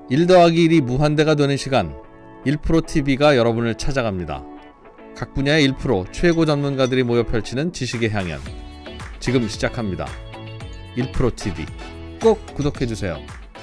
1 더하기 1이 무한대가 되는 시간 1프로TV가 여러분을 찾아갑니다. 각 분야의 1% 최고 전문가들이 모여 펼치는 지식의 향연 지금 시작합니다. 1프로TV 꼭 구독해주세요.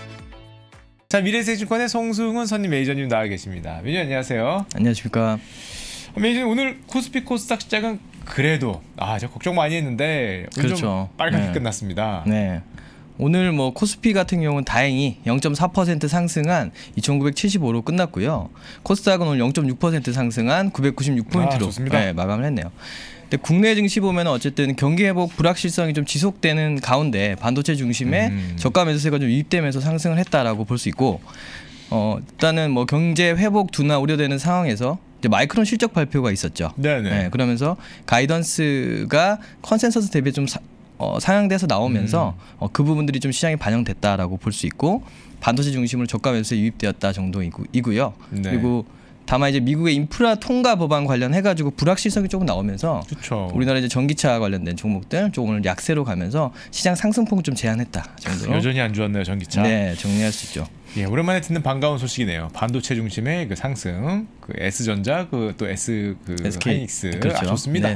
자, 미래세증권의 송승훈 선임 매니저님 나와 계십니다. 매니저 안녕하세요. 안녕하십니까. 매니저님 오늘 코스피 코스닥 시작은 그래도 저 걱정 많이 했는데 오늘 그렇죠. 좀 빨갛게 끝났습니다. 네. 오늘 뭐 코스피 같은 경우는 다행히 0.4% 상승한 2,975로 끝났고요. 코스닥은 오늘 0.6% 상승한 996포인트로 네, 마감을 했네요. 근데 국내 증시 보면 어쨌든 경기 회복 불확실성이 좀 지속되는 가운데 반도체 중심의 저가 매수세가 좀 유입되면서 상승을 했다라고 볼 수 있고, 일단은 뭐 경제 회복 둔화 우려되는 상황에서 이제 마이크론 실적 발표가 있었죠. 네네. 네, 그러면서 가이던스가 컨센서스 대비 좀 상향돼서 나오면서 그 부분들이 좀 시장에 반영됐다라고 볼 수 있고, 반도체 중심으로 저가 매수세 유입되었다 정도이고요. 네. 그리고 다만 이제 미국의 인프라 통과 법안 관련해가지고 불확실성이 조금 나오면서 그쵸. 우리나라 이제 전기차 관련된 종목들 조금 오늘 약세로 가면서 시장 상승폭을 좀 제한했다 정도로. 여전히 안 좋았네요, 전기차. 네, 정리할 수 있죠. 예, 오랜만에 듣는 반가운 소식이네요. 반도체 중심의 그 상승, 그 S전자, 그 또 SK 하이닉스, 그렇죠. 좋습니다.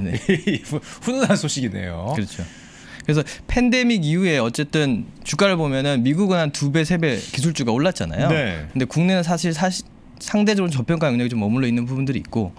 훈훈한 소식이네요. 그렇죠. 그래서 팬데믹 이후에 어쨌든 주가를 보면은 미국은 한 2배, 3배 기술주가 올랐잖아요. 네. 근데 국내는 사실 상대적으로 저평가 영역이 좀 머물러 있는 부분들이 있고,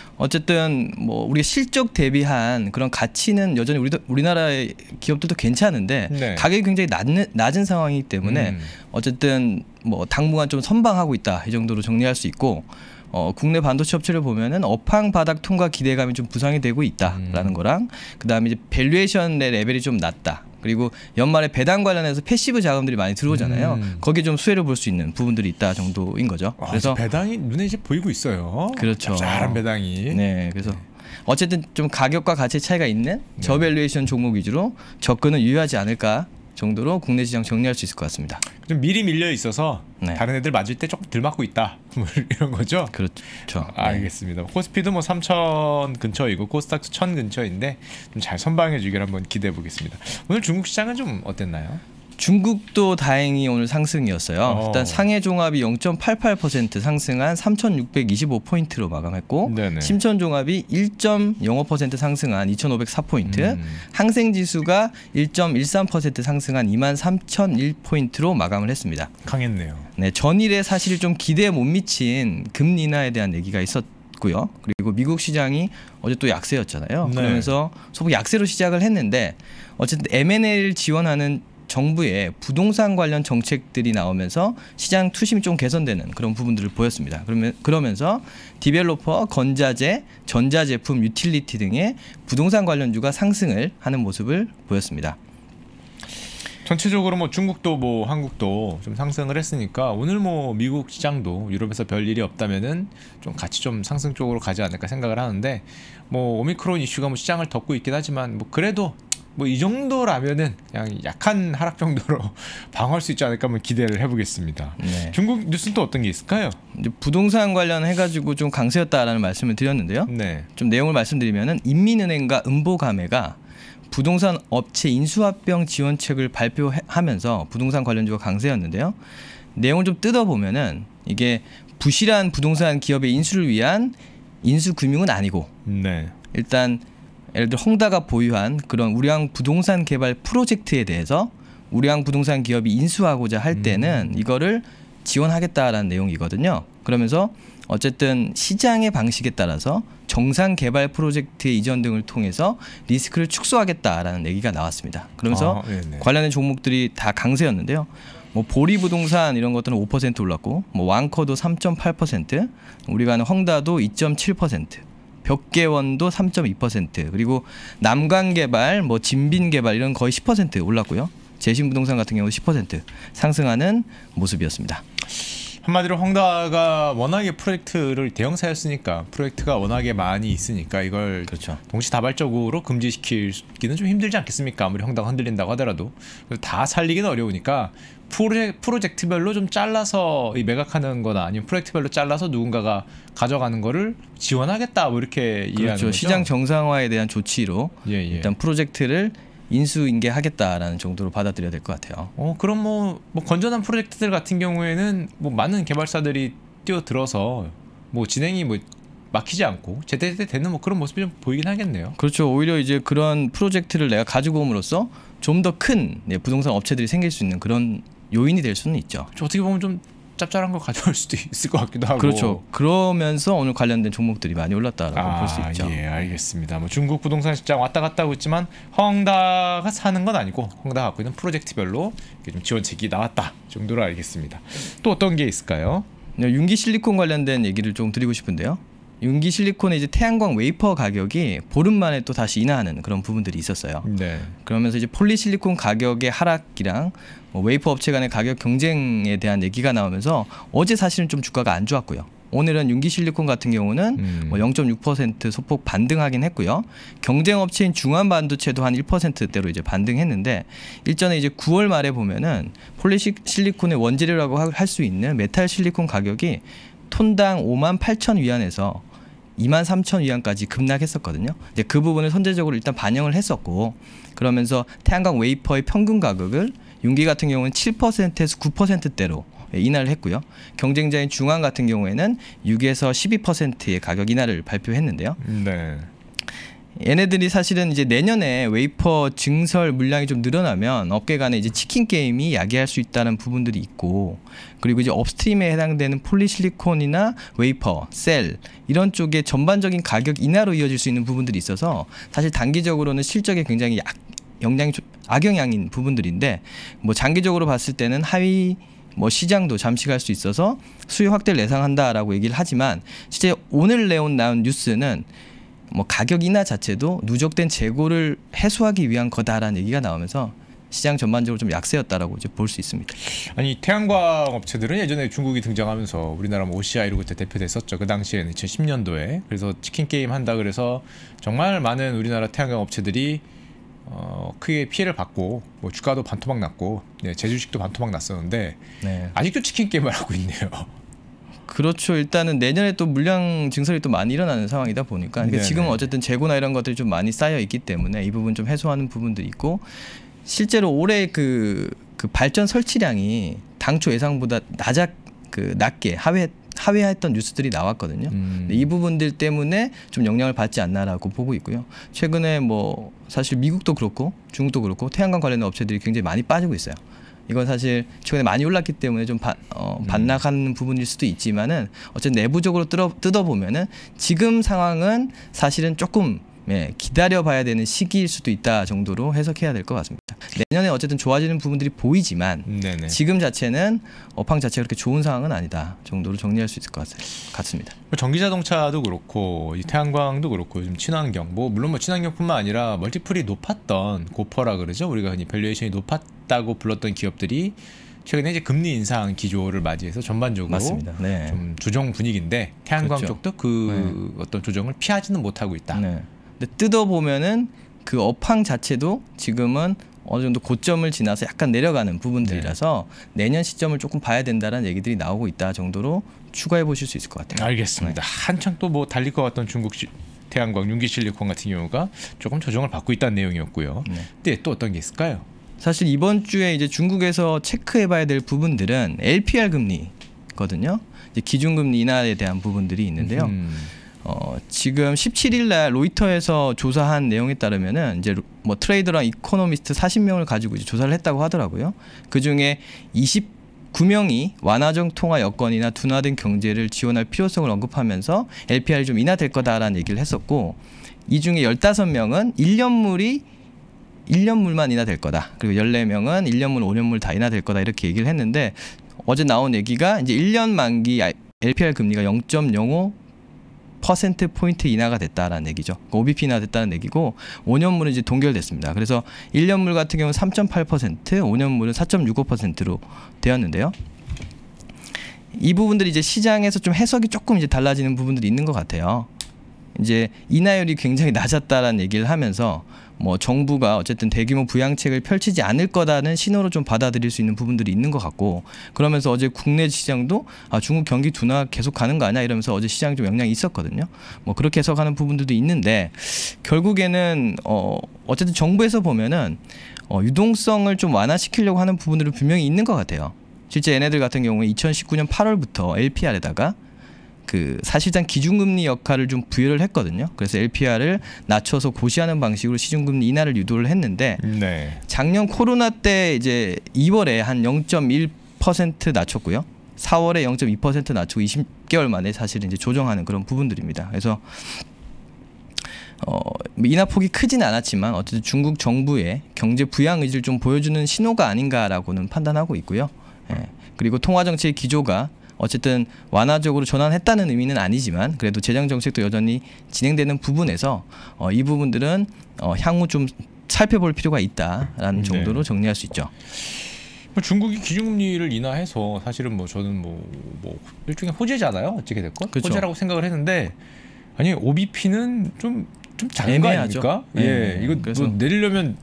어쨌든 뭐 우리가 실적 대비한 그런 가치는 여전히 우리나라의 기업들도 괜찮은데 네. 가격이 굉장히 낮은 상황이기 때문에 어쨌든 뭐 당분간 좀 선방하고 있다 이 정도로 정리할 수 있고, 국내 반도체 업체를 보면은 업황 바닥 통과 기대감이 좀 부상이 되고 있다라는 거랑, 그다음에 이제 밸류에이션의 레벨이 좀 낮다. 그리고 연말에 배당 관련해서 패시브 자금들이 많이 들어오잖아요. 거기에 좀 수혜를 볼 수 있는 부분들이 있다 정도인 거죠. 그래서 배당이 눈에 이제 보이고 있어요. 그렇죠. 짭짤한 배당이. 네, 그래서 어쨌든 좀 가격과 가치의 차이가 있는 저밸류에이션 종목 위주로 접근은 유효하지 않을까 정도로 국내 시장 정리할 수 있을 것 같습니다. 좀 미리 밀려 있어서 네. 다른 애들 맞을 때 조금 덜 맞고 있다. 뭐 이런 거죠. 그렇죠. 알겠습니다. 코스피도 뭐 3,000 근처이고 코스닥도 1,000 근처인데 좀 잘 선방해 주길 한번 기대해 보겠습니다. 오늘 중국 시장은 좀 어땠나요? 중국도 다행히 오늘 상승이었어요. 일단 상해 종합이 0.88% 상승한 3,625포인트로 마감했고, 네네. 심천 종합이 1.05% 상승한 2,504포인트, 항생 지수가 1.13% 상승한 23,001포인트로 마감을 했습니다. 강했네요. 네, 전일에 사실 좀 기대에 못 미친 금리 인하에 대한 얘기가 있었고요. 그리고 미국 시장이 어제 또 약세였잖아요. 네. 그러면서 소폭 약세로 시작을 했는데, 어쨌든 M&A를 지원하는 정부의 부동산 관련 정책들이 나오면서 시장 투심이 좀 개선되는 그런 부분들을 보였습니다. 그러면서 디벨로퍼, 건자재, 전자제품, 유틸리티 등의 부동산 관련주가 상승을 하는 모습을 보였습니다. 전체적으로 뭐 중국도 뭐 한국도 좀 상승을 했으니까 오늘 뭐 미국 시장도 유럽에서 별 일이 없다면은 좀 같이 좀 상승 쪽으로 가지 않을까 생각을 하는데, 뭐 오미크론 이슈가 뭐 시장을 덮고 있긴 하지만 뭐 그래도 뭐 이 정도라면은 그냥 약한 하락 정도로 방어할 수 있지 않을까 한번 기대를 해보겠습니다. 네. 중국 뉴스는 또 어떤 게 있을까요? 이제 부동산 관련해가지고 좀 강세였다라는 말씀을 드렸는데요. 네. 좀 내용을 말씀드리면은 인민은행과 음보가매가 부동산 업체 인수합병 지원책을 발표하면서 부동산 관련주가 강세였는데요. 내용을 좀 뜯어보면은 이게 부실한 부동산 기업의 인수를 위한 인수금융은 아니고, 네. 일단 예를 들어 홍다가 보유한 그런 우량 부동산 개발 프로젝트에 대해서 우량 부동산 기업이 인수하고자 할 때는 이거를 지원하겠다라는 내용이거든요. 그러면서 어쨌든 시장의 방식에 따라서 정상 개발 프로젝트의 이전 등을 통해서 리스크를 축소하겠다라는 얘기가 나왔습니다. 그러면서 관련된 종목들이 다 강세였는데요. 뭐 보리 부동산 이런 것들은 5% 올랐고, 뭐 왕커도 3.8%, 우리가 아는 헝다도 2.7%, 벽계원도 3.2%, 그리고 남강개발, 뭐 진빈개발 이런 거의 10% 올랐고요. 제신부동산 같은 경우 10% 상승하는 모습이었습니다. 한마디로 헝다가 워낙에 프로젝트를 대형사였으니까 프로젝트가 워낙에 많이 있으니까 이걸 그렇죠. 동시다발적으로 금지시키기는 좀 힘들지 않겠습니까? 아무리 헝다가 흔들린다고 하더라도. 그래서 다 살리기는 어려우니까 프로젝트별로 좀 잘라서 이 매각하는 거나 아니면 프로젝트별로 잘라서 누군가가 가져가는 거를 지원하겠다 뭐 이렇게 이해하는 그렇죠. 거죠. 시장 정상화에 대한 조치로 일단 프로젝트를 인수인계하겠다라는 정도로 받아들여야 될 것 같아요. 그럼 뭐 건전한 프로젝트들 같은 경우에는 뭐 많은 개발사들이 뛰어들어서 뭐 진행이 뭐 막히지 않고 제대로 되는 뭐 그런 모습이 좀 보이긴 하겠네요. 그렇죠. 오히려 이제 그런 프로젝트를 내가 가지고 옴으로써 좀 더 큰 부동산 업체들이 생길 수 있는 그런 요인이 될 수는 있죠. 어떻게 보면 좀 짭짤한 걸 가져올 수도 있을 것 같기도 하고. 그렇죠. 그러면서 오늘 관련된 종목들이 많이 올랐다라고 볼 수 있죠. 예, 알겠습니다. 뭐 중국 부동산 시장 왔다 갔다 하고 있지만 헝다가 사는 건 아니고 헝다가 갖고 있는 프로젝트별로 좀 지원책이 나왔다 정도로 알겠습니다. 또 어떤 게 있을까요? 윤기 실리콘 관련된 얘기를 좀 드리고 싶은데요. 윤기 실리콘의 이제 태양광 웨이퍼 가격이 보름 만에 또 다시 인하하는 그런 부분들이 있었어요. 네. 그러면서 이제 폴리실리콘 가격의 하락이랑 웨이퍼 업체 간의 가격 경쟁에 대한 얘기가 나오면서 어제 사실은 좀 주가가 안 좋았고요. 오늘은 윤기 실리콘 같은 경우는 0.6% 소폭 반등하긴 했고요. 경쟁 업체인 중환 반도체도 한 1%대로 이제 반등했는데 일전에 이제 9월 말에 보면은 폴리실리콘의 원재료라고 할 수 있는 메탈 실리콘 가격이 톤당 58,000위안에서 23,000위안까지 급락했었거든요. 이제 그 부분을 선제적으로 일단 반영을 했었고 그러면서 태양광 웨이퍼의 평균 가격을 윤기 같은 경우는 7%에서 9%대로 인하를 했고요. 경쟁자인 중환 같은 경우에는 6에서 12%의 가격 인하를 발표했는데요. 네. 얘네들이 사실은 이제 내년에 웨이퍼 증설 물량이 좀 늘어나면 업계 간에 이제 치킨 게임이 야기할 수 있다는 부분들이 있고 그리고 이제 업스트림에 해당되는 폴리실리콘이나 웨이퍼, 셀 이런 쪽에 전반적인 가격 인하로 이어질 수 있는 부분들이 있어서 사실 단기적으로는 실적에 굉장히 악영향인 부분들인데 뭐 장기적으로 봤을 때는 하위 시장도 잠시 갈 수 있어서 수요 확대를 예상한다라고 얘기를 하지만 실제 오늘 나온 뉴스는 가격 인하 자체도 누적된 재고를 해소하기 위한 거다라는 얘기가 나오면서 시장 전반적으로 좀 약세였다라고 이제 볼 수 있습니다. 아니 태양광 업체들은 예전에 중국이 등장하면서 우리나라 OCI로 그때 대표됐었죠. 그 당시에는 2010년도에 그래서 치킨 게임 한다 그래서 정말 많은 우리나라 태양광 업체들이 크게 피해를 받고 주가도 반토막 났고 제주식도 반토막 났었는데 아직도 치킨 게임을 하고 있네요. 그렇죠. 일단은 내년에 또 물량 증설이 또 많이 일어나는 상황이다 보니까 그러니까 지금은 어쨌든 재고나 이런 것들이 좀 많이 쌓여 있기 때문에 이 부분 좀 해소하는 부분도 있고 실제로 올해 그 발전 설치량이 당초 예상보다 낮게 하회했던 뉴스들이 나왔거든요. 이 부분들 때문에 좀 영향을 받지 않나라고 보고 있고요. 최근에 사실 미국도 그렇고 중국도 그렇고 태양광 관련된 업체들이 굉장히 많이 빠지고 있어요. 이건 사실 최근에 많이 올랐기 때문에 좀 반락하는 부분일 수도 있지만은 어쨌든 내부적으로 뜯어보면은 지금 상황은 사실은 조금 기다려봐야 되는 시기일 수도 있다 정도로 해석해야 될 것 같습니다. 내년에 어쨌든 좋아지는 부분들이 보이지만 지금 자체는 업황 자체가 그렇게 좋은 상황은 아니다 정도로 정리할 수 있을 것 같습니다. 전기자동차도 그렇고 태양광도 그렇고 요즘 친환경 물론 친환경뿐만 아니라 멀티플이 높았던 고퍼라 그러죠. 우리가 흔히 밸류에이션이 높았다고 불렀던 기업들이 최근에 이제 금리 인상 기조를 맞이해서 전반적으로 맞습니다. 네. 좀 조정 분위기인데 태양광 그렇죠. 쪽도 어떤 조정을 피하지는 못하고 있다. 근데 뜯어보면은 그 업황 자체도 지금은 어느 정도 고점을 지나서 약간 내려가는 부분들이라서 내년 시점을 조금 봐야 된다는 얘기들이 나오고 있다 정도로 추가해 보실 수 있을 것 같아요. 알겠습니다. 한창 또 달릴 것 같던 중국 태양광 윤기 실리콘 같은 경우가 조금 조정을 받고 있다는 내용이었고요. 근데 또 어떤 게 있을까요? 사실 이번 주에 이제 중국에서 체크해봐야 될 부분들은 LPR 금리거든요. 이제 기준금리 인하에 대한 부분들이 있는데요. 지금 17일 날 로이터에서 조사한 내용에 따르면은 이제 트레이더랑 이코노미스트 40명을 가지고 이제 조사를 했다고 하더라고요. 그 중에 29명이 완화정 통화 여건이나 둔화된 경제를 지원할 필요성을 언급하면서 LPR이 좀 인하될 거다라는 얘기를 했었고 이 중에 15명은 1년물만 인하될 거다. 그리고 14명은 1년물, 5년물 다 인하될 거다 이렇게 얘기를 했는데 어제 나온 얘기가 이제 1년 만기 LPR 금리가 0.05%포인트 인하가 됐다라는 얘기죠. OBP 인하됐다는 얘기고 5년물은 이제 동결됐습니다. 그래서 1년물 같은 경우는 3.8%, 5년물은 4.65%로 되었는데요. 이 부분들이 이제 시장에서 좀 해석이 조금 이제 달라지는 부분들이 있는 것 같아요. 이제 인하율이 굉장히 낮았다라는 얘기를 하면서 뭐 정부가 어쨌든 대규모 부양책을 펼치지 않을 거다는 신호로 좀 받아들일 수 있는 부분들이 있는 것 같고, 그러면서 어제 국내 시장도 중국 경기 둔화 계속 가는 거 아니야 이러면서 어제 시장이 좀 영향이 있었거든요. 뭐 그렇게 해석하는 부분들도 있는데 결국에는 어쨌든 정부에서 보면은 유동성을 좀 완화시키려고 하는 부분들은 분명히 있는 것 같아요. 실제 얘네들 같은 경우에 2019년 8월부터 LPR에다가 그 사실상 기준금리 역할을 좀 부여를 했거든요. 그래서 LPR을 낮춰서 고시하는 방식으로 시중금리 인하를 유도를 했는데 네. 작년 코로나 때 이제 2월에 한 0.1% 낮췄고요. 4월에 0.2% 낮추고 20개월 만에 사실 이제 조정하는 그런 부분들입니다. 그래서 인하폭이 크지는 않았지만 어쨌든 중국 정부의 경제 부양 의지를 좀 보여주는 신호가 아닌가라고는 판단하고 있고요. 예. 그리고 통화 정책의 기조가 어쨌든 완화적으로 전환했다는 의미는 아니지만 그래도 재정 정책도 여전히 진행되는 부분에서 이 부분들은 향후 좀 살펴볼 필요가 있다라는 정도로 정리할 수 있죠. 중국이 기준금리를 인하해서 사실은 뭐 저는 뭐 일종의 호재잖아요. 어찌게 됐건 그렇죠. 호재라고 생각을 했는데 아니 OBP는 좀 작은 거 아닙니까? 예, 이거 그래서 뭐 내리려면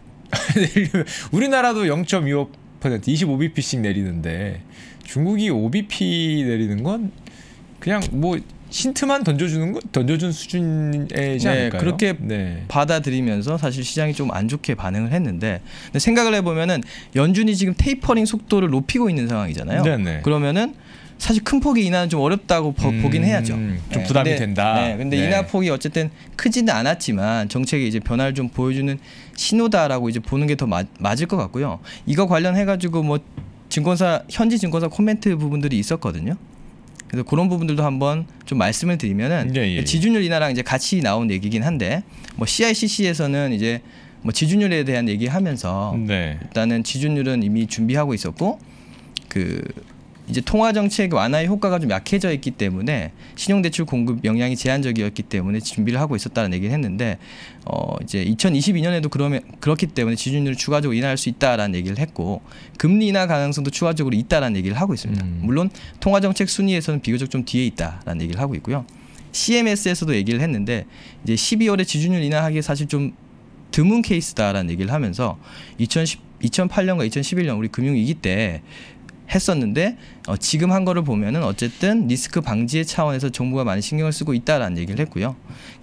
우리나라도 0.25% 25bp씩 내리는데 중국이 OBP 내리는 건 그냥 뭐 힌트만 던져준 수준이지 않을까요? 그렇게 받아들이면서 사실 시장이 좀 안 좋게 반응을 했는데, 근데 생각을 해보면은 연준이 지금 테이퍼링 속도를 높이고 있는 상황이잖아요. 네네. 그러면은 사실 큰 폭의 인하는 좀 어렵다고 보긴 해야죠. 좀 부담이 된다. 근데 인하 폭이 어쨌든 크지는 않았지만 정책의 이제 변화를 좀 보여주는 신호다라고 이제 보는 게 더 맞을 것 같고요. 이거 관련해가지고 뭐 현지 증권사 코멘트 부분들이 있었거든요. 그래서 그런 부분들도 한번 좀 말씀을 드리면은 지준율 인하랑 이제 같이 나온 얘기긴 한데 뭐 CICC에서는 이제 뭐 지준율에 대한 얘기하면서 일단은 지준율은 이미 준비하고 있었고 이제 통화 정책 완화의 효과가 좀 약해져 있기 때문에 신용대출 공급 영향이 제한적이었기 때문에 준비를 하고 있었다는 얘기를 했는데 이제 2022년에도 그렇기 때문에 지준율을 추가적으로 인하할 수 있다라는 얘기를 했고 금리 인하 가능성도 추가적으로 있다라는 얘기를 하고 있습니다. 물론 통화 정책 순위에서는 비교적 좀 뒤에 있다라는 얘기를 하고 있고요. CMS에서도 얘기를 했는데 이제 12월에 지준율 인하하기 사실 좀 드문 케이스다라는 얘기를 하면서 2008년과 2011년 우리 금융위기 때 했었는데 지금 한 거를 보면은 어쨌든 리스크 방지의 차원에서 정부가 많이 신경을 쓰고 있다라는 얘기를 했고요.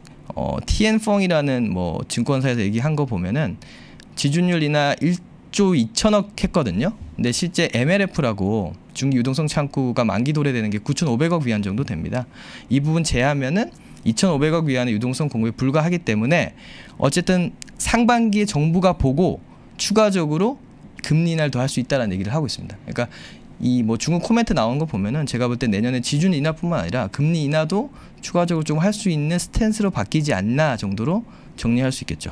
TN펑이라는 뭐 증권사에서 얘기한 거 보면은 지준율 인하 1조 2천억 했거든요. 근데 실제 MLF라고 중기 유동성 창구가 만기 도래되는 게 9,500억 위안 정도 됩니다. 이 부분 제하면은 2,500억 위안의 유동성 공급에 불과하기 때문에 어쨌든 상반기에 정부가 보고 추가적으로 금리 인하를 더 할 수 있다는 얘기를 하고 있습니다. 그러니까 이 뭐 중국 코멘트 나온 거 보면은 제가 볼 때 내년에 지준 인하뿐만 아니라 금리 인하도 추가적으로 좀 할 수 있는 스탠스로 바뀌지 않나 정도로 정리할 수 있겠죠.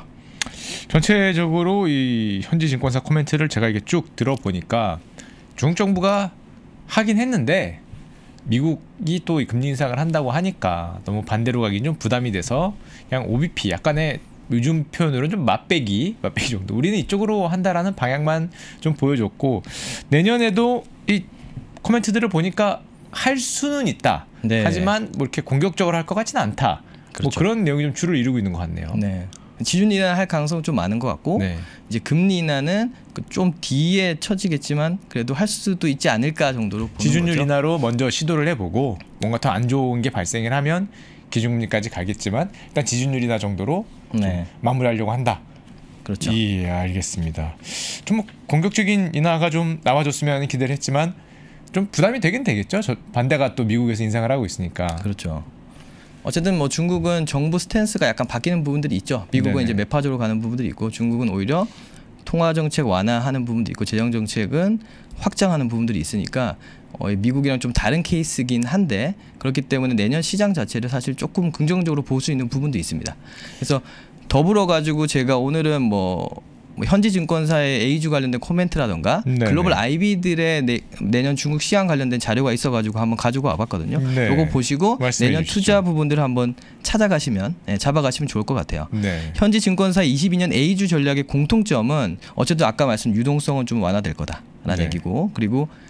전체적으로 이 현지 증권사 코멘트를 제가 이게 쭉 들어보니까 중국 정부가 하긴 했는데 미국이 또 금리 인상을 한다고 하니까 너무 반대로 가긴 좀 부담이 돼서 그냥 OBP 약간의 요즘 표현으로는 좀 맛배기 정도. 우리는 이쪽으로 한다라는 방향만 좀 보여줬고 내년에도 이 코멘트들을 보니까 할 수는 있다. 하지만 뭐 이렇게 공격적으로 할 것 같지는 않다. 뭐 그런 내용이 좀 주를 이루고 있는 것 같네요. 지준 인하 할 가능성은 좀 많은 것 같고 이제 금리 인하는 좀 뒤에 처지겠지만 그래도 할 수도 있지 않을까 정도로 보는 지준율 거죠. 인하로 먼저 시도를 해보고 뭔가 더 안 좋은 게 발생을 하면 기준금리까지 가겠지만 일단 지준율 인하 정도로 마무리하려고 한다. 그렇죠. 예, 알겠습니다. 좀 뭐 공격적인 인하가 좀 나와줬으면 기대를 했지만 좀 부담이 되긴 되겠죠. 반대가 또 미국에서 인상을 하고 있으니까. 그렇죠. 어쨌든 뭐 중국은 정부 스탠스가 약간 바뀌는 부분들이 있죠. 미국은 이제 매파적으로 가는 부분들이 있고 중국은 오히려 통화 정책 완화하는 부분도 있고 재정 정책은 확장하는 부분들이 있으니까 미국이랑 좀 다른 케이스긴 한데 그렇기 때문에 내년 시장 자체를 사실 조금 긍정적으로 볼 수 있는 부분도 있습니다. 그래서 더불어 가지고 제가 오늘은 뭐 현지 증권사의 A주 관련된 코멘트라던가 글로벌 IB들의 내년 중국 시장 관련된 자료가 있어가지고 한번 가지고 와봤거든요. 요거 보시고 내년 주시죠. 투자 부분들을 한번 찾아가시면 잡아가시면 좋을 것 같아요. 현지 증권사 22년 A주 전략의 공통점은 어쨌든 아까 말씀 유동성은 좀 완화될 거다라는 얘기고 그리고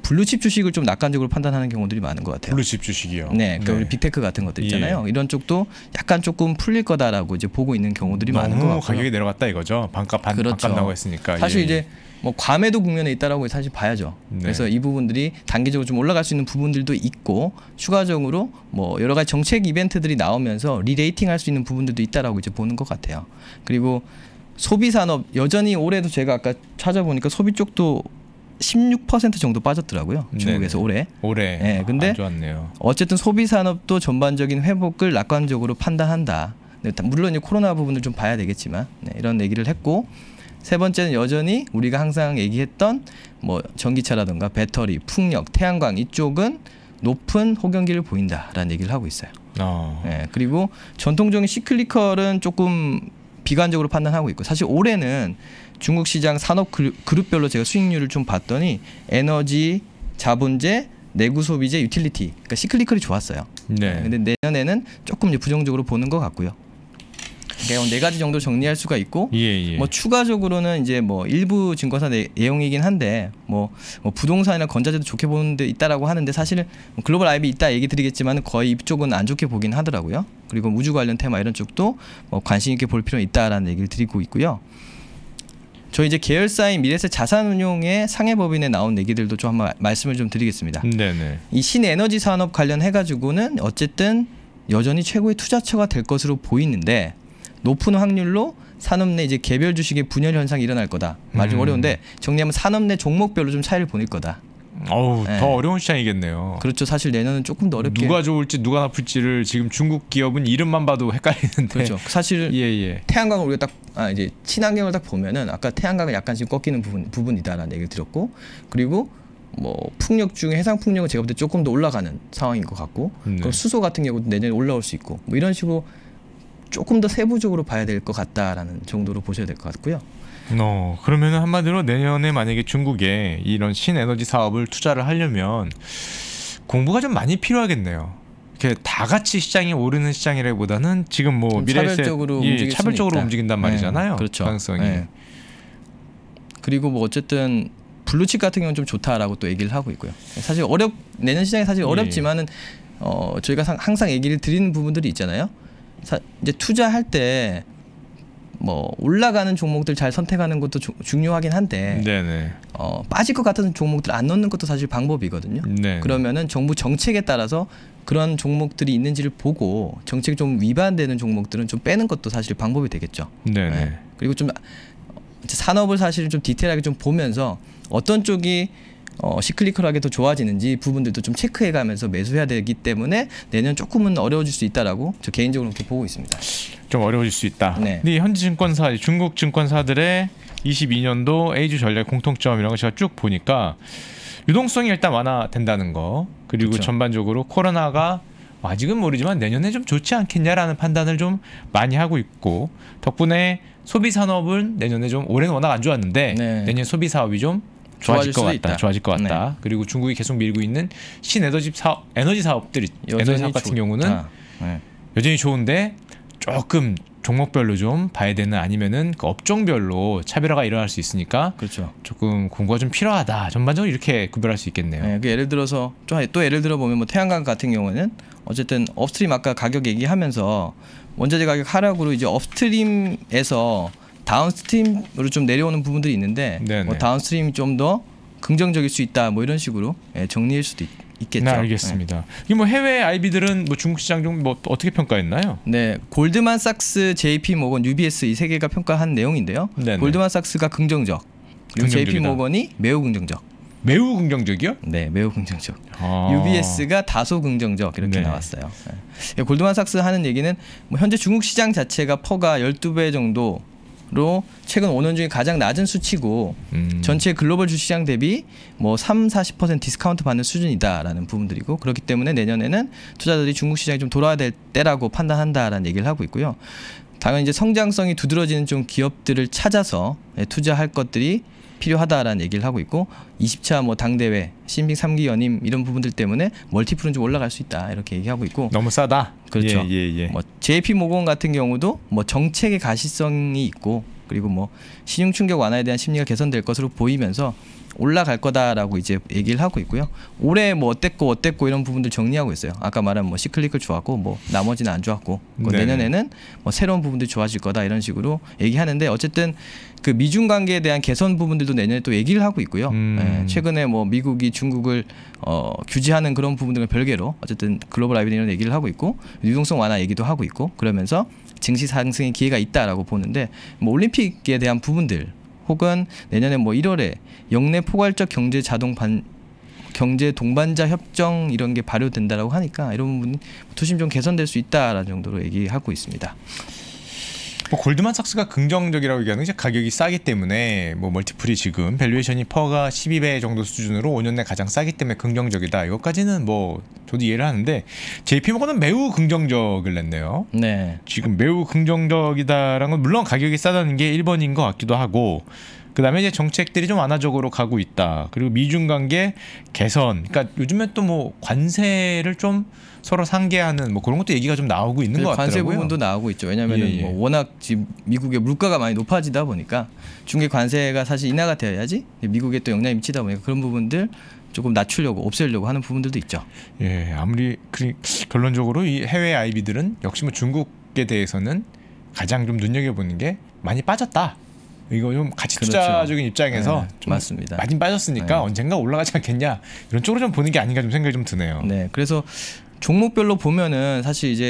블루칩 주식을 좀 낙관적으로 판단하는 경우들이 많은 것 같아요. 블루칩 주식이요. 네, 그러니까 우리 빅테크 같은 것들 있잖아요. 예. 이런 쪽도 약간 조금 풀릴 거다라고 이제 보고 있는 경우들이 많은 것 너무 같고요. 가격이 내려갔다 이거죠. 반값 그렇죠. 나고 했으니까. 사실 예. 이제 뭐 과매도 국면에 있다라고 사실 봐야죠. 네. 그래서 이 부분들이 단기적으로 좀 올라갈 수 있는 부분들도 있고 추가적으로 뭐 여러 가지 정책 이벤트들이 나오면서 리레이팅할 수 있는 부분들도 있다라고 이제 보는 것 같아요. 그리고 소비 산업 여전히 올해도 제가 아까 찾아보니까 소비 쪽도 16% 정도 빠졌더라고요. 중국에서 올해. 네, 근데 안 좋았네요. 어쨌든 소비 산업도 전반적인 회복을 낙관적으로 판단한다. 물론 이 코로나 부분을 좀 봐야 되겠지만 네, 이런 얘기를 했고 세 번째는 여전히 우리가 항상 얘기했던 뭐 전기차라든가 배터리, 풍력, 태양광 이쪽은 높은 호경기를 보인다라는 얘기를 하고 있어요. 네, 그리고 전통적인 시클리컬은 조금 비관적으로 판단하고 있고 사실 올해는 중국 시장 산업 그룹별로 제가 수익률을 좀 봤더니 에너지, 자본재, 내구 소비재, 유틸리티 그러니까 시클리컬이 좋았어요. 네. 근데 내년에는 조금 이제 부정적으로 보는 것 같고요. 그러니까 네 가지 정도 정리할 수가 있고 예. 뭐 추가적으로는 이제 뭐 일부 증권사 내용이긴 한데 뭐 부동산이나 건자재도 좋게 보는 데 있다라고 하는데 사실 글로벌 IB 있다 얘기 드리겠지만 거의 이쪽은 안 좋게 보긴 하더라고요. 그리고 우주 관련 테마 이런 쪽도 관심 있게 볼 필요는 있다라는 얘기를 드리고 있고요. 저희 이제 계열사인 미래세 자산운용의 상해법인에 나온 얘기들도 좀 한번 말씀을 좀 드리겠습니다. 네네. 이 신에너지 산업 관련해 가지고는 어쨌든 여전히 최고의 투자처가 될 것으로 보이는데 높은 확률로 산업 내 이제 개별 주식의 분열 현상이 일어날 거다. 말 좀 어려운데 정리하면 산업 내 종목별로 좀 차이를 보일 거다. 네. 더 어려운 시장이겠네요. 그렇죠. 사실 내년은 조금 더 어렵게. 누가 좋을지 누가 나쁠지를 지금 중국 기업은 이름만 봐도 헷갈리는데. 그렇죠. 사실 태양광을 우리가 딱 이제 친환경을 딱 보면은 아까 태양광은 약간씩 꺾이는 부분이다라는 얘기를 드렸고 그리고 뭐 풍력 중에 해상 풍력은 제가 볼 때 조금 더 올라가는 상황인 것 같고 그럼 수소 같은 경우도 내년에 올라올 수 있고 뭐 이런 식으로 조금 더 세부적으로 봐야 될 것 같다라는 정도로 보셔야 될 것 같고요. 그러면 한마디로 내년에 만약에 중국에 이런 신에너지 사업을 투자를 하려면 공부가 좀 많이 필요하겠네요. 이렇게 다 같이 시장이 오르는 시장이라기보다는 지금 뭐 미래에셋 차별적으로 움직인단 말이잖아요. 네, 그렇죠. 가능성이. 네. 그리고 뭐 어쨌든 블루칩 같은 경우는 좀 좋다라고 또 얘기를 하고 있고요. 사실 내년 시장이 사실 어렵지만은 저희가 항상 얘기를 드리는 부분들이 있잖아요. 이제 투자할 때 뭐 올라가는 종목들 잘 선택하는 것도 중요하긴 한데 네네. 빠질 것 같은 종목들 안 넣는 것도 사실 방법이거든요. 네네. 그러면은 정부 정책에 따라서 그런 종목들이 있는지를 보고 정책이 좀 위반되는 종목들은 좀 빼는 것도 사실 방법이 되겠죠. 네네. 네. 그리고 좀 산업을 사실 좀 디테일하게 좀 보면서 어떤 쪽이 시클리컬하게 더 좋아지는지 부분들도 좀 체크해가면서 매수해야 되기 때문에 내년 조금은 어려워질 수 있다라고 저 개인적으로 그렇게 보고 있습니다. 좀 어려워질 수 있다. 네. 근데 현지 증권사, 중국 증권사들의 22년도 A주 전략 공통점 이런 거 제가 쭉 보니까 유동성이 일단 완화된다는 거 그리고 그렇죠. 전반적으로 코로나가 아직은 모르지만 내년에 좀 좋지 않겠냐라는 판단을 좀 많이 하고 있고 덕분에 소비 산업은 내년에 좀 올해는 워낙 안 좋았는데 내년 소비 사업이 좀 좋아질 것 같다. 네. 그리고 중국이 계속 밀고 있는 신에너지 사업, 에너지 사업 같은 경우는 여전히 좋은데 조금 종목별로 좀 봐야 되는 아니면은 그 업종별로 차별화가 일어날 수 있으니까 그렇죠. 조금 공부가 좀 필요하다. 전반적으로 이렇게 구별할 수 있겠네요. 네, 그 예를 들어서 또 예를 들어 보면 뭐 태양광 같은 경우는 어쨌든 업스트림 아까 가격 얘기하면서 원자재 가격 하락으로 이제 업스트림에서 다운스트림으로 좀 내려오는 부분들이 있는데 뭐 다운스트림이 좀 더 긍정적일 수 있다 뭐 이런 식으로 정리할 수도 있겠죠. 네, 알겠습니다. 이게 뭐 해외 IB들은 뭐 중국 시장 좀 뭐 어떻게 평가했나요? 네, 골드만삭스, JP모건, UBS 이 세 개가 평가한 내용인데요. 골드만삭스가 긍정적, 그리고 JP모건이 매우 긍정적. 매우 긍정적이요? 네, 매우 긍정적. UBS가 다소 긍정적 이렇게 나왔어요. 네. 골드만삭스 하는 얘기는 뭐 현재 중국 시장 자체가 퍼가 12배 정도. 로 최근 5년 중에 가장 낮은 수치고 전체 글로벌 주시장 대비 뭐 30-40% 디스카운트 받는 수준이다라는 부분들이고 그렇기 때문에 내년에는 투자자들이 중국 시장이 좀 돌아야 될 때라고 판단한다라는 얘기를 하고 있고요. 당연히 이제 성장성이 두드러지는 좀 기업들을 찾아서 투자할 것들이 필요하다라는 얘기를 하고 있고 20차 뭐 당대회, 신빙 3기 연임 이런 부분들 때문에 멀티플은 좀 올라갈 수 있다 이렇게 얘기하고 있고 너무 싸다. 그렇죠. 뭐 JP모건 같은 경우도 뭐 정책의 가시성이 있고 그리고 뭐 신용 충격 완화에 대한 심리가 개선될 것으로 보이면서 올라갈 거다라고 이제 얘기를 하고 있고요. 올해 뭐 어땠고 이런 부분들 정리하고 있어요. 아까 말한 뭐 시클리클 좋았고 뭐 나머지는 안 좋았고 내년에는 뭐 새로운 부분들이 좋아질 거다 이런 식으로 얘기하는데 어쨌든 그 미중 관계에 대한 개선 부분들도 내년에 또 얘기를 하고 있고요. 최근에 뭐 미국이 중국을 규제하는 그런 부분들과 별개로 어쨌든 글로벌 IBD 이런 얘기를 하고 있고 유동성 완화 얘기도 하고 있고 그러면서 증시 상승의 기회가 있다라고 보는데 뭐 올림픽에 대한 부분들 혹은 내년에 뭐 1월에 역내 포괄적 경제 동반자 협정 이런 게 발효된다라고 하니까 이런 부분 투심 좀 개선될 수 있다라는 정도로 얘기하고 있습니다. 뭐 골드만삭스가 긍정적이라고 얘기하는 게 가격이 싸기 때문에 뭐 멀티플이 지금 밸류에이션이 퍼가 12배 정도 수준으로 5년 내 가장 싸기 때문에 긍정적이다. 이것까지는 뭐 저도 이해를 하는데 JP모건은 매우 긍정적을 냈네요. 네. 지금 매우 긍정적이다라는 건 물론 가격이 싸다는 게 1번인 것 같기도 하고 그다음에 이제 정책들이 좀 완화적으로 가고 있다. 그리고 미중 관계 개선. 그러니까 요즘에 또 뭐 관세를 좀 서로 상계하는 뭐 그런 것도 얘기가 좀 나오고 있는 것 같더라고요. 관세 부분도 나오고 있죠. 왜냐하면 뭐 워낙 지금 미국의 물가가 많이 높아지다 보니까 중개 관세가 사실 인하가 되어야지 미국에 또 영향이 미치다 보니까 그런 부분들 조금 낮추려고 없애려고 하는 부분들도 있죠. 예, 아무리 결론적으로 이 해외 IB들은 역시 뭐 중국에 대해서는 가장 좀 눈여겨보는 게 많이 빠졌다. 이거 좀 가치 투자적인 입장에서 네, 좀 맞습니다. 많이 빠졌으니까 네. 언젠가 올라가지 않겠냐 이런 쪽으로 좀 보는 게 아닌가 좀 생각이 좀 드네요. 네, 그래서 종목별로 보면은 사실 이제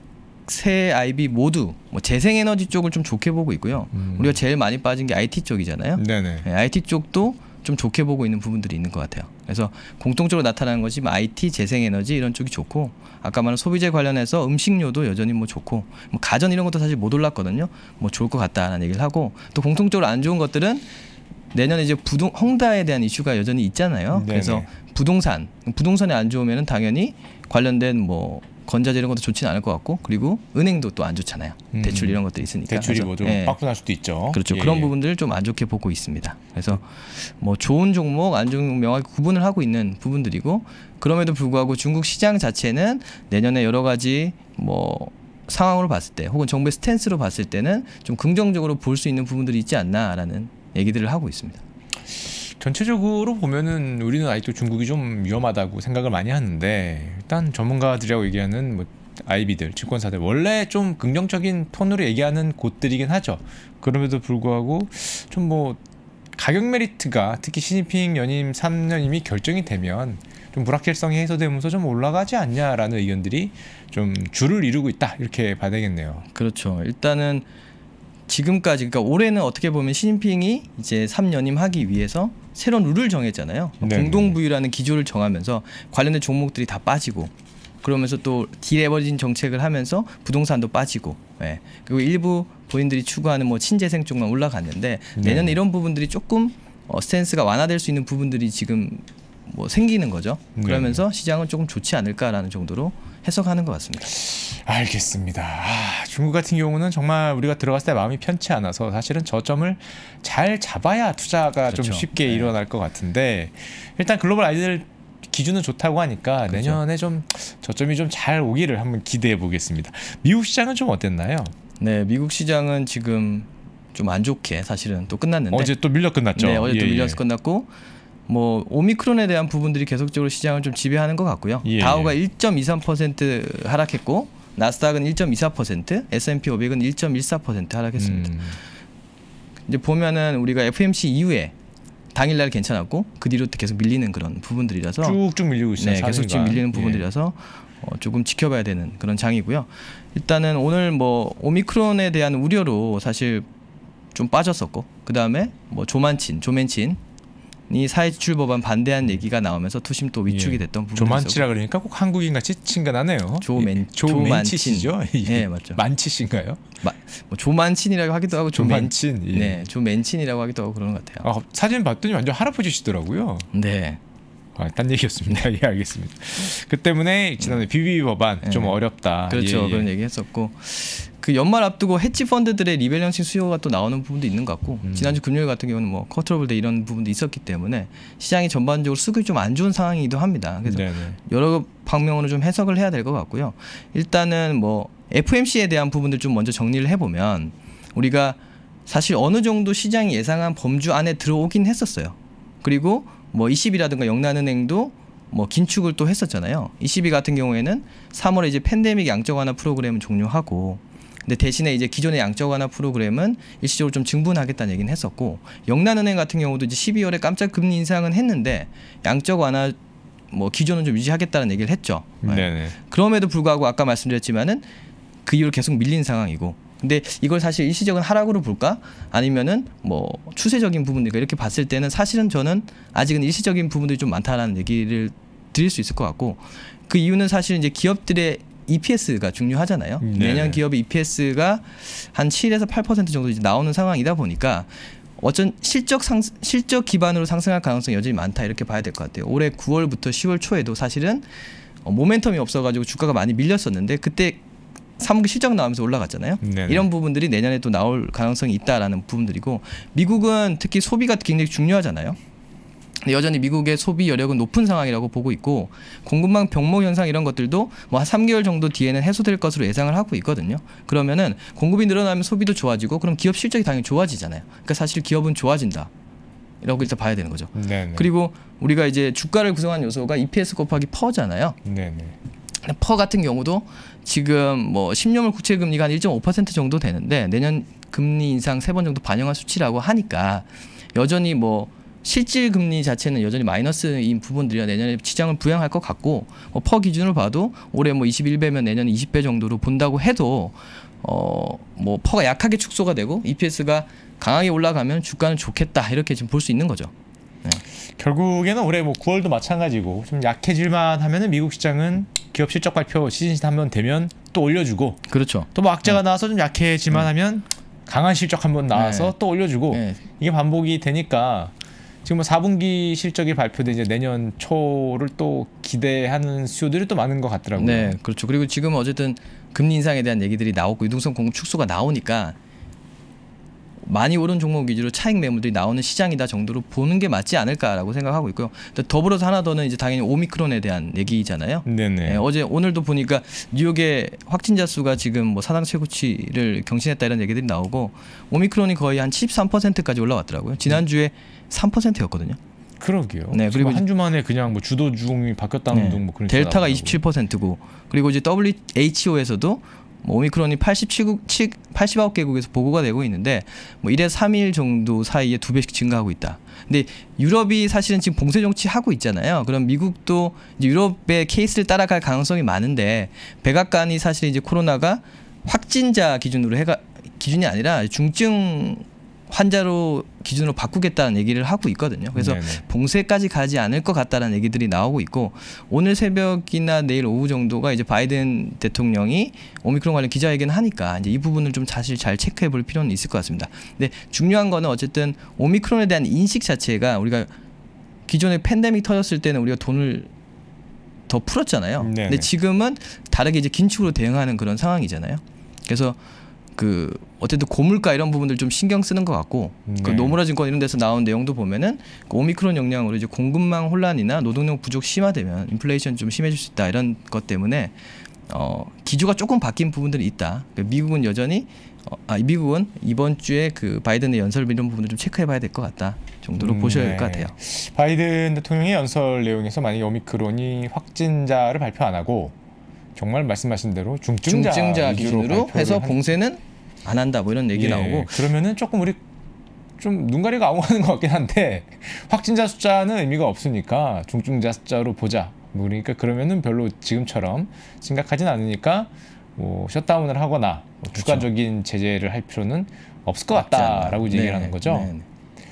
새 IB 모두 뭐 재생에너지 쪽을 좀 좋게 보고 있고요. 우리가 제일 많이 빠진 게 IT 쪽이잖아요. 네네. 네, IT 쪽도 좀 좋게 보고 있는 부분들이 있는 것 같아요. 그래서 공통적으로 나타나는 것이 뭐 IT, 재생에너지 이런 쪽이 좋고 아까 말한 소비재 관련해서 음식료도 여전히 뭐 좋고 뭐 가전 이런 것도 사실 못 올랐거든요. 뭐 좋을 것 같다라는 얘기를 하고 또 공통적으로 안 좋은 것들은 내년에 이제 헝다에 대한 이슈가 여전히 있잖아요. 네네. 그래서 부동산이 안 좋으면은 당연히 관련된 뭐 건자재 이런 것도 좋지는 않을 것 같고 그리고 은행도 또 안 좋잖아요. 대출 이런 것들이 있으니까. 대출이 뭐 좀 빡분할 수도 있죠. 그렇죠. 예, 그런 예. 부분들을 좀 안 좋게 보고 있습니다. 그래서 뭐 좋은 종목, 안 좋은 종목 명확히 구분을 하고 있는 부분들이고 그럼에도 불구하고 중국 시장 자체는 내년에 여러 가지 뭐 상황으로 봤을 때 혹은 정부의 스탠스로 봤을 때는 좀 긍정적으로 볼 수 있는 부분들이 있지 않나라는 얘기들을 하고 있습니다. 전체적으로 보면은 우리는 아직도 중국이 좀 위험하다고 생각을 많이 하는데 일단 전문가들이라고 얘기하는 뭐 IB들, 증권사들 원래 좀 긍정적인 톤으로 얘기하는 곳들이긴 하죠. 그럼에도 불구하고 좀 뭐 가격 메리트가 특히 시진핑 연임 3년임이 결정이 되면 좀 불확실성이 해소되면서 좀 올라가지 않냐라는 의견들이 좀 줄을 이루고 있다 이렇게 봐야 되겠네요. 그렇죠. 일단은 지금까지 그러니까 올해는 어떻게 보면 시진핑이 이제 3연임 하기 위해서 새로운 룰을 정했잖아요. 네네. 공동부유라는 기조를 정하면서 관련된 종목들이 다 빠지고 그러면서 또 디레버리징 정책을 하면서 부동산도 빠지고 그리고 일부 본인들이 추구하는 뭐 친재생 쪽만 올라갔는데 내년에 이런 부분들이 조금 스탠스가 완화될 수 있는 부분들이 지금 뭐 생기는 거죠. 그러면서 시장은 조금 좋지 않을까라는 정도로 해석하는 것 같습니다. 알겠습니다. 중국 같은 경우는 정말 우리가 들어갔을 때 마음이 편치 않아서 사실은 저점을 잘 잡아야 투자가 그렇죠. 좀 쉽게 네. 일어날 것 같은데 일단 글로벌 아이들 기준은 좋다고 하니까 그렇죠. 내년에 좀 저점이 좀 잘 오기를 한번 기대해 보겠습니다. 미국 시장은 좀 어땠나요? 네, 미국 시장은 지금 좀 안 좋게 사실은 또 끝났는데 어제 또 밀려 끝났죠. 네, 어제 또 예, 밀려서 예. 끝났고 뭐 오미크론에 대한 부분들이 계속적으로 시장을 좀 지배하는 것 같고요. 예, 다우가 1.23% 하락했고 나스닥은 1.24%, S&P 500은 1.14% 하락했습니다. 이제 보면은 우리가 FMC 이후에 당일날 괜찮았고 그 뒤로 계속 밀리는 그런 부분들이라서 쭉쭉 밀리고 있어요. 네, 계속 지금 밀리는 예. 부분들이라서 조금 지켜봐야 되는 그런 장이고요. 일단은 오늘 뭐 오미크론에 대한 우려로 사실 좀 빠졌었고 그 다음에 뭐 조맨친이 사회지출 법안 반대한 얘기가 나오면서 투심 또 위축이 됐던 부분이 조만치라 그러니까 꼭 한국인 같이 친근하네요. 조맨치시죠? 네, 맞죠. 만치신가요? 뭐 조만친이라고 하기도 하고 조만친. 예. 네, 조맨친이라고 하기도 하고 그런 것 같아요. 사진 봤더니 완전 할아버지시더라고요. 네. 딴 얘기였습니다. 예, 알겠습니다. 그 때문에 지난해 BBB 법안 좀 어렵다. 그렇죠. 예, 예. 그런 얘기했었고 그 연말 앞두고 헤지 펀드들의 리밸런싱 수요가 또 나오는 부분도 있는 것 같고 지난주 금요일 같은 경우는 뭐 커트러블 데 이런 부분도 있었기 때문에 시장이 전반적으로 수급이 좀 안 좋은 상황이기도 합니다. 그래서 네네. 여러 방면으로 좀 해석을 해야 될 것 같고요. 일단은 뭐 FMC에 대한 부분들 좀 먼저 정리를 해보면 우리가 사실 어느 정도 시장이 예상한 범주 안에 들어오긴 했었어요. 그리고 뭐 ECB라든가 영란은행도 뭐 긴축을 또 했었잖아요. ECB 같은 경우에는 3월에 이제 팬데믹 양적 완화 프로그램은 종료하고, 근데 대신에 이제 기존의 양적 완화 프로그램은 일시적으로 좀 증분하겠다는 얘기는 했었고, 영란은행 같은 경우도 이제 12월에 깜짝 금리 인상은 했는데 양적 완화 뭐 기존은 좀 유지하겠다는 얘기를 했죠. 네네. 그럼에도 불구하고 아까 말씀드렸지만은 그 이후로 계속 밀린 상황이고, 근데 이걸 사실 일시적인 하락으로 볼까? 아니면은 뭐 추세적인 부분들 이렇게 봤을 때는 사실은 저는 아직은 일시적인 부분들이 좀 많다라는 얘기를 드릴 수 있을 것 같고, 그 이유는 사실 이제 기업들의 EPS가 중요하잖아요. 내년 기업의 EPS가 한 7에서 8% 정도 이제 나오는 상황이다 보니까 어쩐 실적 기반으로 상승할 가능성이 여전히 많다 이렇게 봐야 될 것 같아요. 올해 9월부터 10월 초에도 사실은 모멘텀이 없어가지고 주가가 많이 밀렸었는데 그때 3분기 실적 나오면서 올라갔잖아요. 네네. 이런 부분들이 내년에 또 나올 가능성이 있다라는 부분들이고, 미국은 특히 소비가 굉장히 중요하잖아요. 여전히 미국의 소비 여력은 높은 상황이라고 보고 있고, 공급망 병목 현상 이런 것들도 뭐 한 3개월 정도 뒤에는 해소될 것으로 예상을 하고 있거든요. 그러면은 공급이 늘어나면 소비도 좋아지고, 그럼 기업 실적이 당연히 좋아지잖아요. 그러니까 사실 기업은 좋아진다 이라고 일단 봐야 되는 거죠. 네네. 그리고 우리가 이제 주가를 구성한 요소가 EPS 곱하기 퍼잖아요. 네네. 퍼 같은 경우도 지금 뭐 10년물 국채 금리가 한 1.5% 정도 되는데 내년 금리 인상 3번 정도 반영한 수치라고 하니까 여전히 뭐 실질 금리 자체는 여전히 마이너스인 부분들이라 내년에 시장을 부양할 것 같고, 퍼 기준으로 봐도 올해 뭐 21배면 내년에 20배 정도로 본다고 해도 뭐 퍼가 약하게 축소가 되고 EPS가 강하게 올라가면 주가는 좋겠다 이렇게 지금 볼 수 있는 거죠. 네. 결국에는 올해 뭐 9월도 마찬가지고 좀 약해질만 하면은 미국 시장은 기업 실적 발표 시즌 한번 되면 또 올려주고, 그렇죠. 또 뭐 악재가 나와서 좀 약해질만 하면 강한 실적 한번 나와서 네. 또 올려주고, 네. 이게 반복이 되니까 지금 뭐 4분기 실적이 발표돼 이제 내년 초를 또 기대하는 수요들이 또 많은 것 같더라고요. 네, 그렇죠. 그리고 지금 어쨌든 금리 인상에 대한 얘기들이 나오고 유동성 공급 축소가 나오니까 많이 오른 종목 위주로 차익 매물들이 나오는 시장이다 정도로 보는 게 맞지 않을까라고 생각하고 있고요. 더불어서 하나 더는 이제 당연히 오미크론에 대한 얘기잖아요. 네네. 어제 오늘도 보니까 뉴욕의 확진자 수가 지금 뭐 사상 최고치를 경신했다 이런 얘기들이 나오고, 오미크론이 거의 한 73%까지 올라왔더라고요. 지난주에 3%였거든요. 그러게요. 네, 그리고 한 주 만에 그냥 뭐 주도 주공이 바뀌었다는 등 뭐 그런 델타가 나오더라고요. 27%고, 그리고 이제 WHO에서도 뭐 오미크론이 89개국에서 보고가 되고 있는데 뭐 1에서 3일 정도 사이에 2배씩 증가하고 있다. 근데 유럽이 사실은 지금 봉쇄 정치 하고 있잖아요. 그럼 미국도 이제 유럽의 케이스를 따라갈 가능성이 많은데, 백악관이 사실 이제 코로나가 확진자 기준으로 기준이 아니라 중증 환자로 기준으로 바꾸겠다는 얘기를 하고 있거든요. 그래서 네네. 봉쇄까지 가지 않을 것 같다는 얘기들이 나오고 있고, 오늘 새벽이나 내일 오후 정도가 이제 바이든 대통령이 오미크론 관련 기자회견을 하니까 이제 이 부분을 좀 사실 잘 체크해 볼 필요는 있을 것 같습니다. 근데 중요한 거는 어쨌든 오미크론에 대한 인식 자체가, 우리가 기존에 팬데믹 터졌을 때는 우리가 돈을 더 풀었잖아요. 네네. 근데 지금은 다르게 이제 긴축으로 대응하는 그런 상황이잖아요. 그래서 그 어쨌든 고물가 이런 부분들 좀 신경 쓰는 것 같고, 그 네. 노무라 증권 이런 데서 나온 내용도 보면은 그 오미크론 영향으로 이제 공급망 혼란이나 노동력 부족 심화되면 인플레이션 좀 심해질 수 있다 이런 것 때문에 기조가 조금 바뀐 부분들이 있다. 미국은 여전히 미국은 이번 주에 그 바이든의 연설 이런 부분을 좀 체크해봐야 될 것 같다 정도로 보셔야 될 것 같아요. 바이든 대통령의 연설 내용에서 만약에 오미크론이 확진자를 발표 안 하고 정말 말씀하신 대로 중증자 기준으로 해서 봉쇄는 안 한다 뭐 이런 얘기 나오고, 그러면은 조금 우리 좀 눈가리가 아웅하는 것 같긴 한데, 확진자 숫자는 의미가 없으니까 중증자 숫자로 보자. 뭐 그러니까 그러면은 별로 지금처럼 심각하진 않으니까 뭐 셧다운을 하거나 뭐 추가적인 제재를 할 필요는 없을 것 같다라고 이제 얘기를 하는 거죠. 네.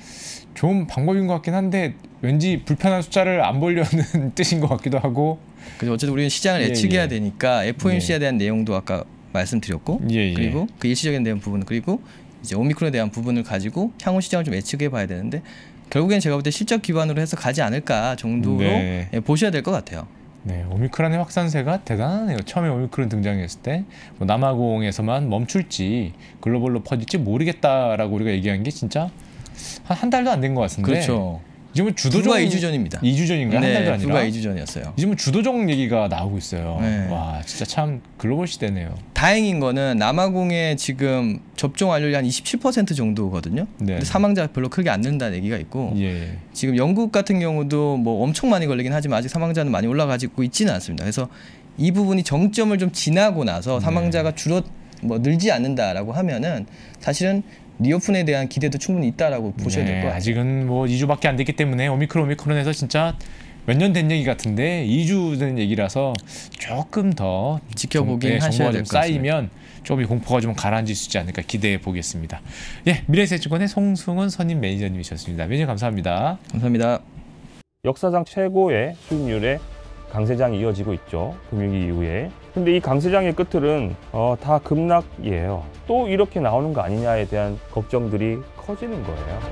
좋은 방법인 것 같긴 한데 왠지 불편한 숫자를 안 보려는 뜻인 것 같기도 하고. 그래서 어쨌든 우리는 시장을 예측해야 되니까 FOMC에 대한 내용도 아까 말씀드렸고, 그리고 그 일시적인 대한 부분, 그리고 이제 오미크론에 대한 부분을 가지고 향후 시장을 좀 예측해봐야 되는데, 결국엔 제가 볼 때 실적 기반으로 해서 가지 않을까 정도로 보셔야 될 것 같아요. 네, 오미크론의 확산세가 대단하네요. 처음에 오미크론 등장했을 때 뭐 남아공에서만 멈출지 글로벌로 퍼질지 모르겠다라고 우리가 얘기한 게 진짜 한 달도 안 된 것 같은데, 그렇죠. 지금 주도적 불과 2주 전입니다. 2주 전인가요? 네, 한 달도 아니라. 불과 2주 전이었어요. 지금 주도적 얘기가 나오고 있어요. 네. 와, 진짜 참 글로벌 시대네요. 다행인 거는 남아공의 지금 접종 완료율이 한 27% 정도거든요. 네. 근데 사망자가 별로 크게 안 는다는 얘기가 있고 예. 지금 영국 같은 경우도 뭐 엄청 많이 걸리긴 하지만 아직 사망자는 많이 올라가고 있지는 않습니다. 그래서 이 부분이 정점을 좀 지나고 나서 사망자가 늘지 않는다라고 하면은 사실은 리오픈에 대한 기대도 충분히 있다라고 보셔야 될 것 같아요. 아직은 뭐 2주밖에 안 됐기 때문에 오미크론에서 진짜 몇 년 된 얘기 같은데 2주 된 얘기라서 조금 더 지켜보긴 하셔야 정보가 될 좀 것 같습니다. 쌓이면 조금 공포가 좀 가라앉을 수 있지 않을까 기대해 보겠습니다. 예, 미래에셋증권의 송승훈 선임 매니저님이셨습니다. 매니저 감사합니다. 감사합니다. 역사상 최고의 수익률에 강세장이 이어지고 있죠. 금융위기 이후에. 근데 이 강세장의 끝들은 다 급락이에요. 또 이렇게 나오는 거 아니냐에 대한 걱정들이 커지는 거예요.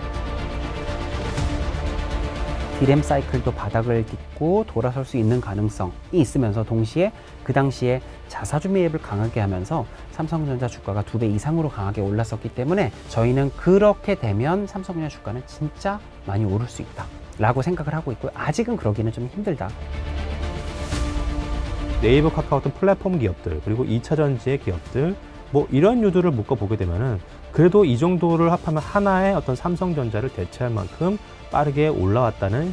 디램 사이클도 바닥을 딛고 돌아설 수 있는 가능성이 있으면서 동시에 그 당시에 자사주 매입을 강하게 하면서 삼성전자 주가가 2배 이상으로 강하게 올랐었기 때문에 저희는 그렇게 되면 삼성전자 주가는 진짜 많이 오를 수 있다 라고 생각을 하고 있고요. 아직은 그러기는 좀 힘들다. 네이버, 카카오 같은 플랫폼 기업들, 그리고 2차 전지의 기업들, 뭐 이런 유두를 묶어보게 되면은 그래도 이 정도를 합하면 하나의 어떤 삼성전자를 대체할 만큼 빠르게 올라왔다는.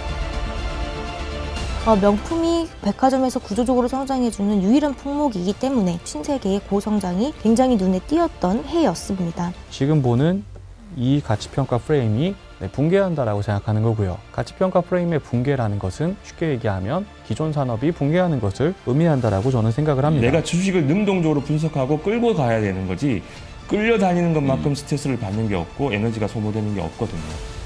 명품이 백화점에서 구조적으로 성장해주는 유일한 품목이기 때문에 신세계의 고성장이 굉장히 눈에 띄었던 해였습니다. 지금 보는 이 가치평가 프레임이 붕괴한다라고 생각하는 거고요. 가치평가 프레임의 붕괴라는 것은 쉽게 얘기하면 기존 산업이 붕괴하는 것을 의미한다라고 저는 생각을 합니다. 내가 주식을 능동적으로 분석하고 끌고 가야 되는 거지 끌려다니는 것만큼 스트레스를 받는 게 없고 에너지가 소모되는 게 없거든요.